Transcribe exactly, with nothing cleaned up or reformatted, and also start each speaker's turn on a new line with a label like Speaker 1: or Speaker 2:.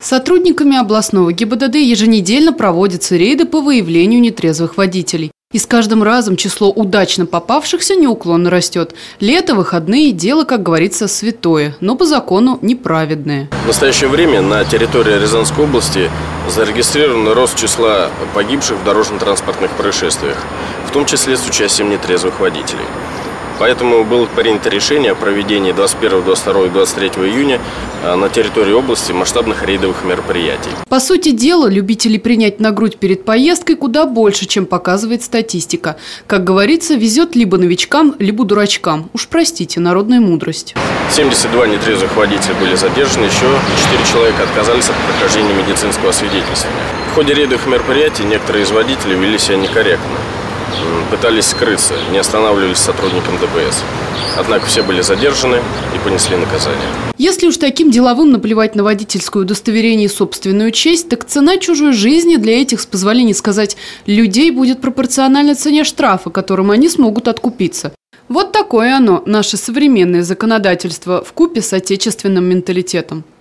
Speaker 1: Сотрудниками областного ГИБДД еженедельно проводятся рейды по выявлению нетрезвых водителей. И с каждым разом число удачно попавшихся неуклонно растет. Лето, выходные – дело, как говорится, святое, но по закону неправедное.
Speaker 2: В настоящее время на территории Рязанской области зарегистрирован рост числа погибших в дорожно-транспортных происшествиях, в том числе с участием нетрезвых водителей. Поэтому было принято решение о проведении двадцать первого, двадцать второго и двадцать третьего июня на территории области масштабных рейдовых мероприятий.
Speaker 1: По сути дела, любителей принять на грудь перед поездкой куда больше, чем показывает статистика. Как говорится, везет либо новичкам, либо дурачкам. Уж простите, народная мудрость.
Speaker 2: семьдесят два нетрезвых водителя были задержаны, еще четыре человека отказались от прохождения медицинского освидетельствования. В ходе рейдовых мероприятий некоторые из водителей вели себя некорректно. Пытались скрыться, не останавливались сотрудникам ДПС. Однако все были задержаны и понесли наказание.
Speaker 1: Если уж таким деловым наплевать на водительское удостоверение и собственную честь, так цена чужой жизни для этих, с позволения сказать, людей будет пропорциональна цене штрафа, которым они смогут откупиться. Вот такое оно, наше современное законодательство, вкупе с отечественным менталитетом.